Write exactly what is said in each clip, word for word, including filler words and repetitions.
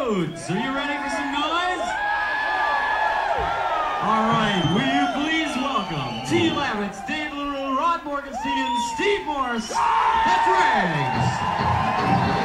Rhodes. Are you ready for some noise? All right, will you please welcome T. Lavitz, Dave LaRue, Rod Morgenstein, and Steve Morse at Dregs.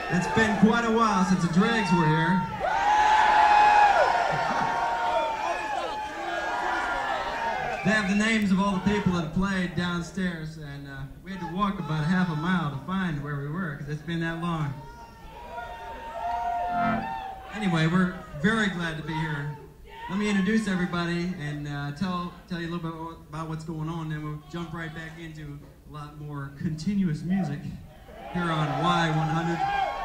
It's been quite a while since the Dregs were here. They have the names of all the people that have played downstairs, and uh, we had to walk about half a mile to find where we were, because it's been that long. Anyway, we're very glad to be here. Let me introduce everybody and uh, tell, tell you a little bit about what's going on, and we'll jump right back into a lot more continuous music here on Y one hundred.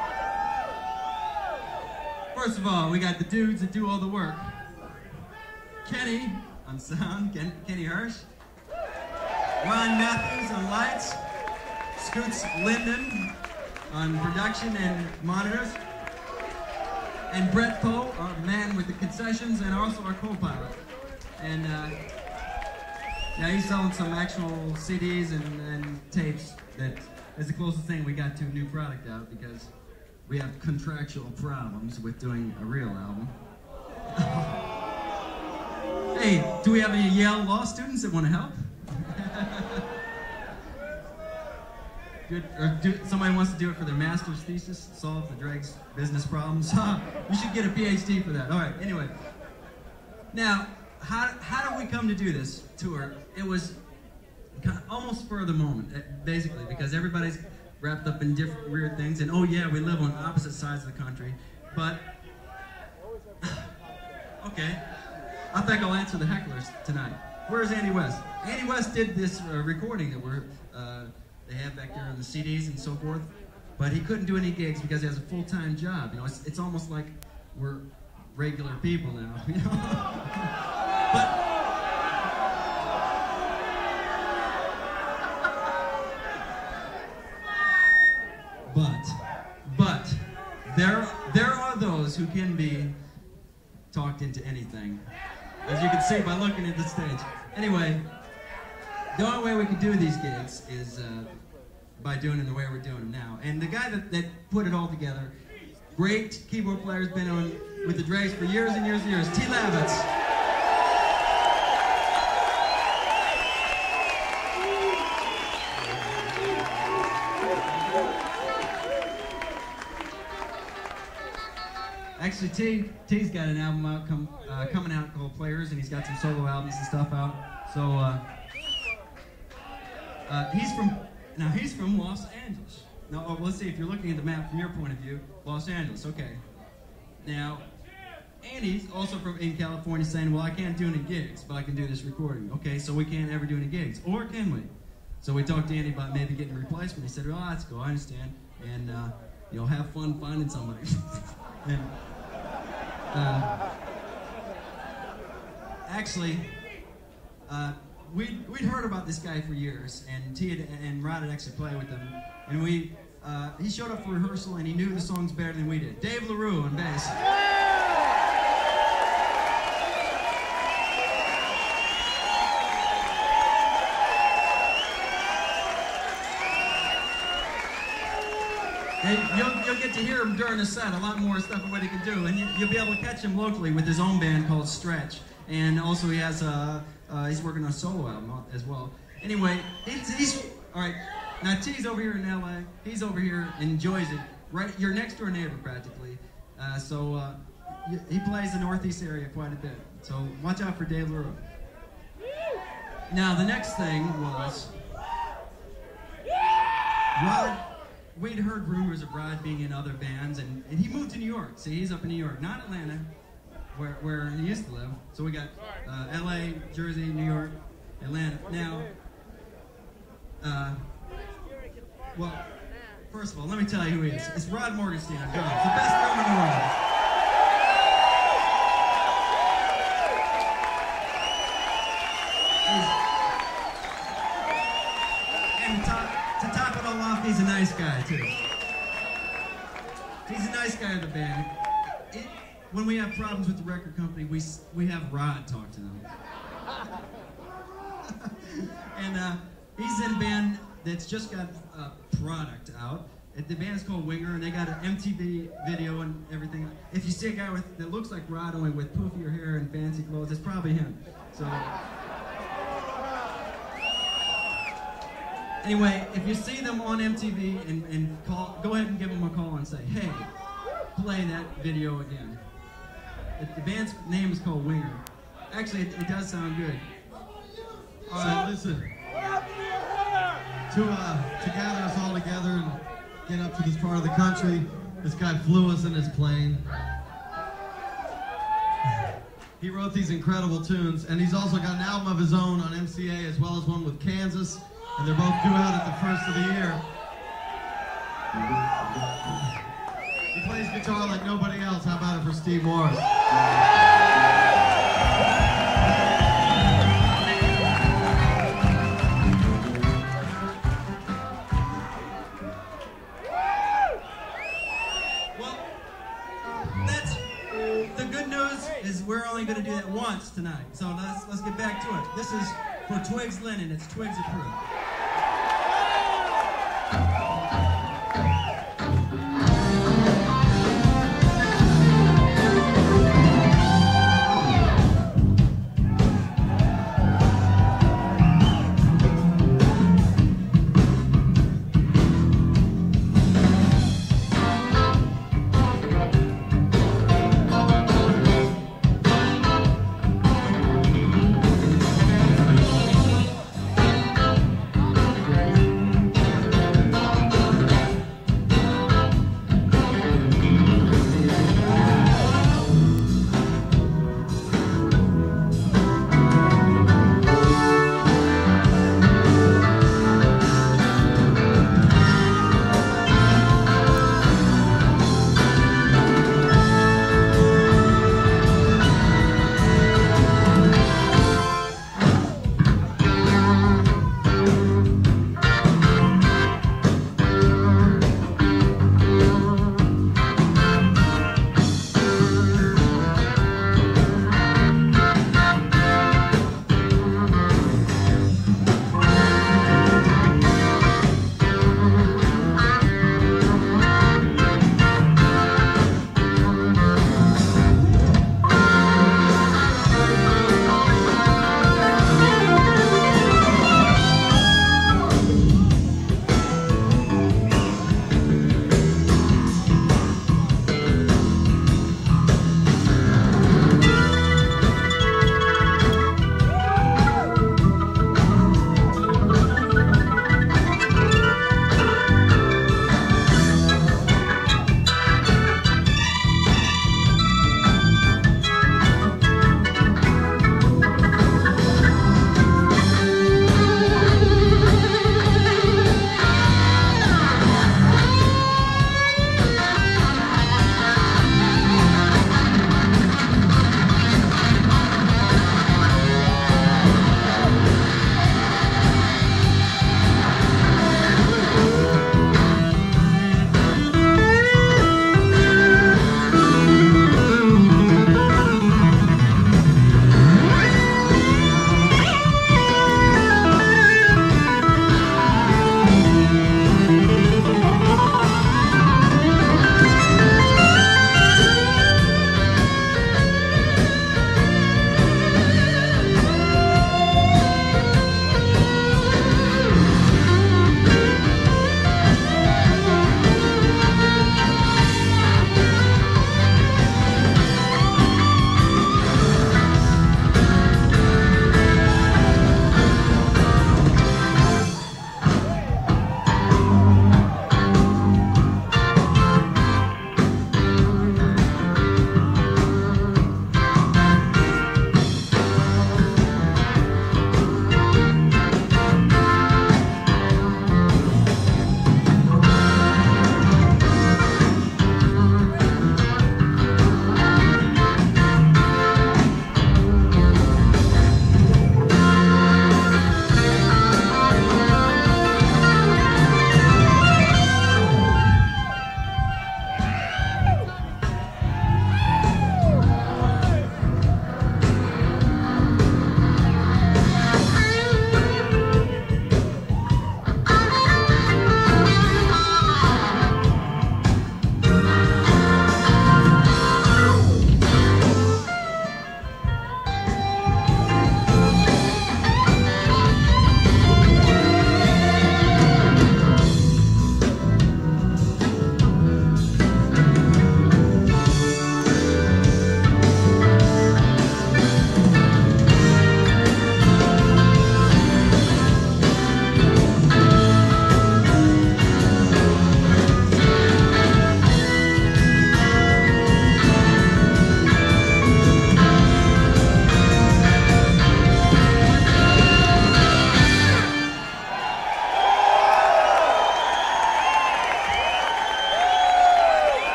First of all, we got the dudes that do all the work. Kenny on sound, Ken, Kenny Hirsch. Ron Matthews on lights. Scoots Linden on production and monitors. And Brett Poe, our man with the concessions, and also our co-pilot. And uh, yeah, he's selling some actual C Ds and, and tapes that is the closest thing we got to a new product out, because we have contractual problems with doing a real album. Hey, do we have any Yale law students that want to help? Good. Or do, somebody wants to do it for their master's thesis, solve the Dregs' business problems. You should get a P H D for that. All right. Anyway, now how how did we come to do this tour? It was kind of almost spur of the moment, basically, because everybody's wrapped up in different weird things, and oh yeah, we live on opposite sides of the country. But okay. I think I'll answer the hecklers tonight. Where's Andy West? Andy West did this uh, recording that we're, uh, they have back there on the C Ds and so forth, but he couldn't do any gigs because he has a full-time job. You know, it's, it's almost like we're regular people now. You know? but but but there there are those who can be talked into anything, as you can see by looking at the stage. Anyway, the only way we can do these gigs is uh, by doing them the way we're doing them now. And the guy that, that put it all together, great keyboard player, has been on with the Dregs for years and years and years, T. Lavitz. Actually, T, T's got an album out come, uh, coming out called Players, and he's got some solo albums and stuff out. So, uh, uh, he's from, now he's from Los Angeles. Now, oh, let's see, if you're looking at the map from your point of view, Los Angeles, okay. Now, Andy's also from in California saying, well, I can't do any gigs, but I can do this recording. Okay, so we can't ever do any gigs, or can we? So we talked to Andy about maybe getting a replacement. He said, oh, that's cool, I understand. And, uh, you know, have fun finding somebody. and, Uh, actually, uh, we'd, we'd heard about this guy for years, and T had, and Rod had actually played with him, and we, uh, he showed up for rehearsal, and he knew the songs better than we did. Dave LaRue on bass. And you'll, you'll get to hear him during the set, a lot more stuff of what he can do. And you, you'll be able to catch him locally with his own band called Stretch. And also he has a, uh, he's working on a solo album as well. Anyway, he's, he's all right, now T's over here in L A. He's over here, enjoys it. Right, your next door neighbor practically. Uh, so uh, he plays the Northeast area quite a bit. So watch out for Dave LaRue. Now the next thing was, Rod, we'd heard rumors of Rod being in other bands, and, and he moved to New York. See, he's up in New York, not Atlanta, where, where he used to live. So we got uh, L A, Jersey, New York, Atlanta. Now, uh, well, first of all, let me tell you who he is. It's Rod Morgenstein on drums, the best drummer in the world. And to top, to top it all off, he's a nice guy, too. He's a nice guy in the band. It, when we have problems with the record company, we, we have Rod talk to them. And uh, he's in a band that's just got a product out. The band's called Winger, and they got an M T V video and everything. If you see a guy with, that looks like Rod, only with poofier hair and fancy clothes, it's probably him. So. Anyway, if you see them on M T V and, and call, go ahead and give them a call and say, hey, play that video again. It, the band's name is called Winger. Actually, it, it does sound good. All right, listen. To, uh, to gather us all together and get up to this part of the country, this guy flew us in his plane. He wrote these incredible tunes, and he's also got an album of his own on M C A as well as one with Kansas, and they're both due out at the first of the year. He plays guitar like nobody else. How about it for Steve Morris? Is we're only going to do that once tonight. So let's let's get back to it. This is for Twigs Linen. It's Twigs approved.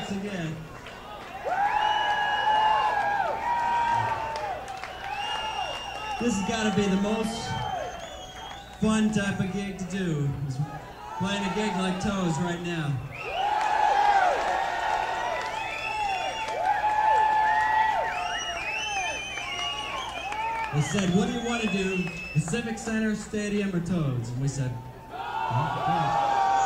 once again. This has got to be the most fun type of gig to do, is playing a gig like Toes right now. They said, what do you want to do, the Civic Center, Stadium, or Toads? And we said, oh,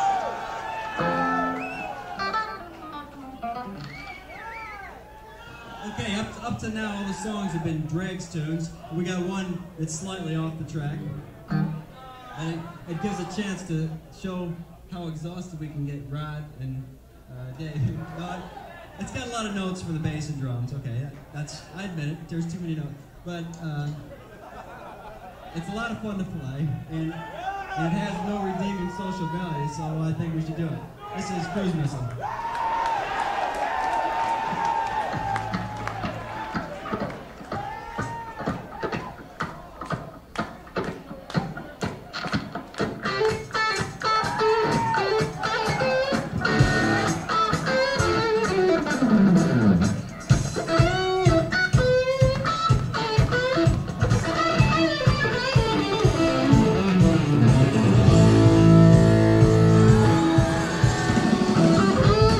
okay, up to, up to now, all the songs have been Dregs tunes. We got one that's slightly off the track. And it, it gives a chance to show how exhausted we can get Rod and uh, Dave. God, it's got a lot of notes for the bass and drums. Okay, that's, I admit it, there's too many notes. But uh, it's a lot of fun to play, and, and it has no redeeming social value, so I think we should do it. This is Cruise Missile. Ooh.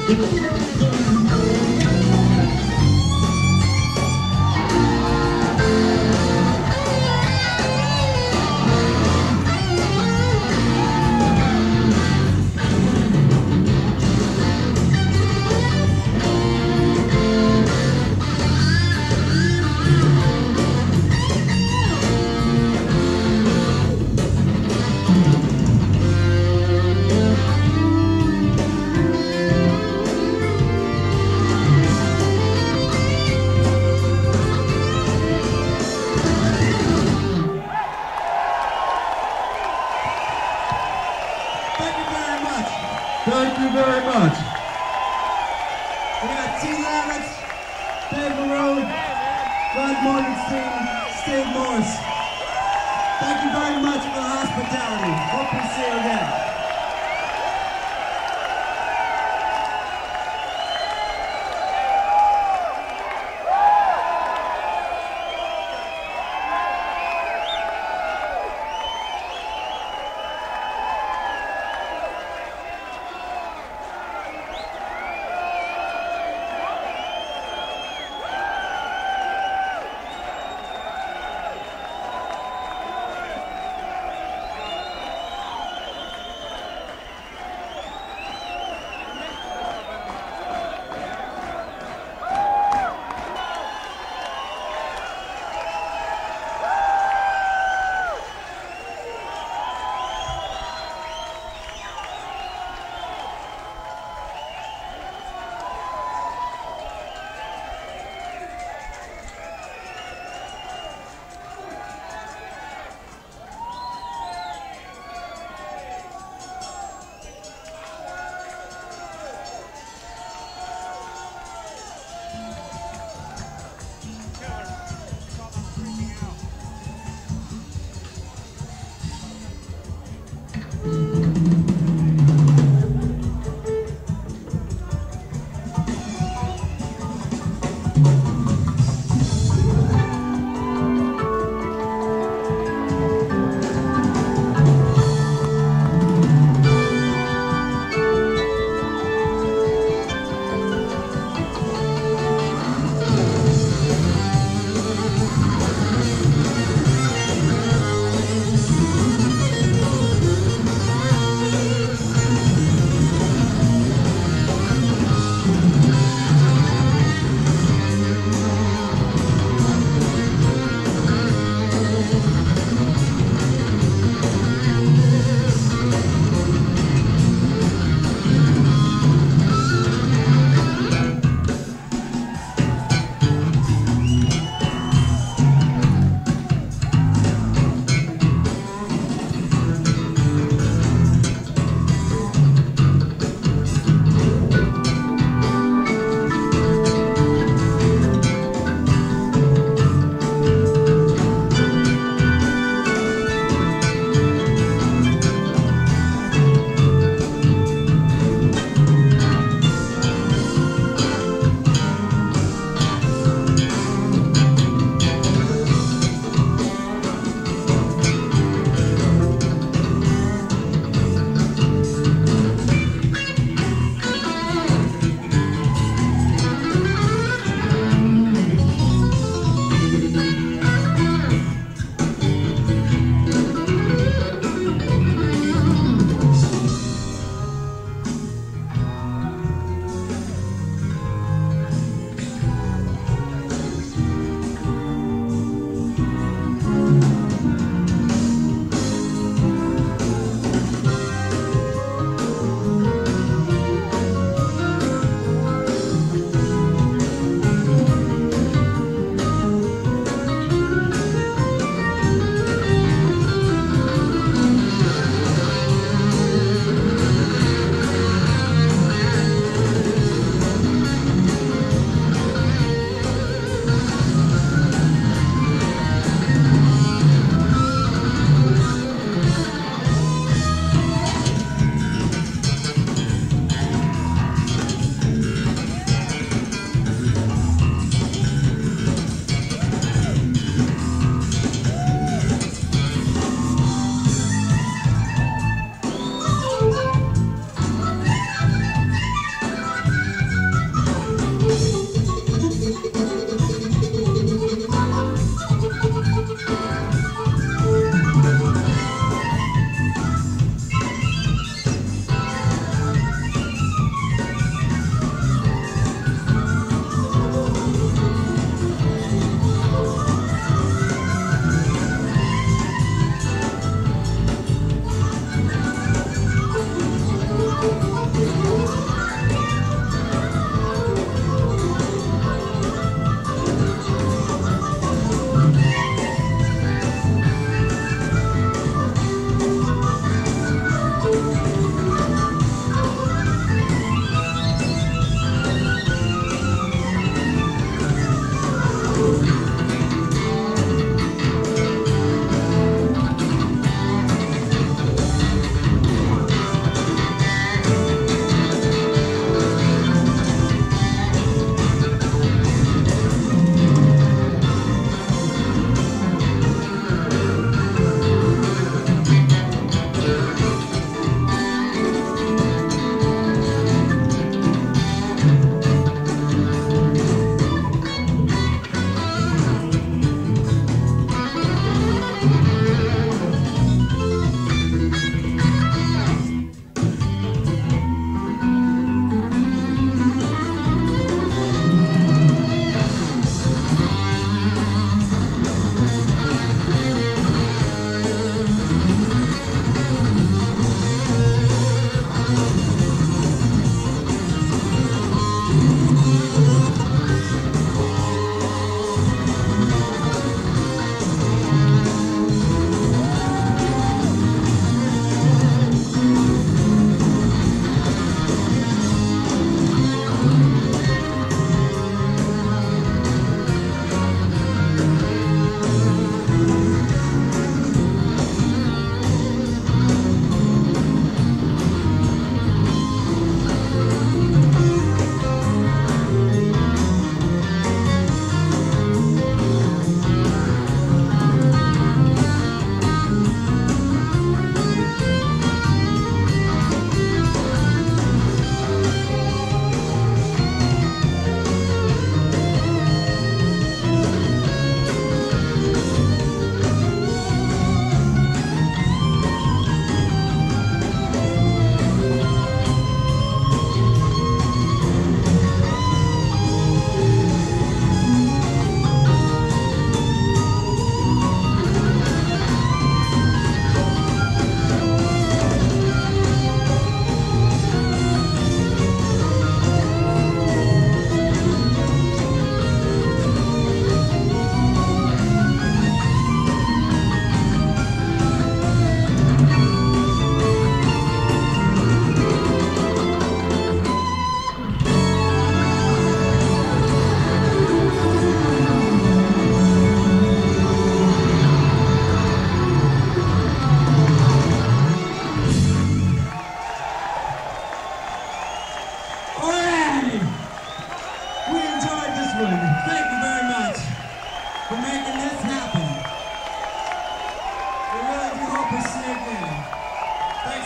Thank you very much. We got T. Lavitz, Dave Maroon, Rod Morgenstein, Steve Morse. Thank you very much for the hospitality. Hope we see you again.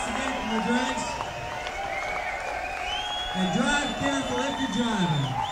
again for the drinks. And drive careful if you're driving.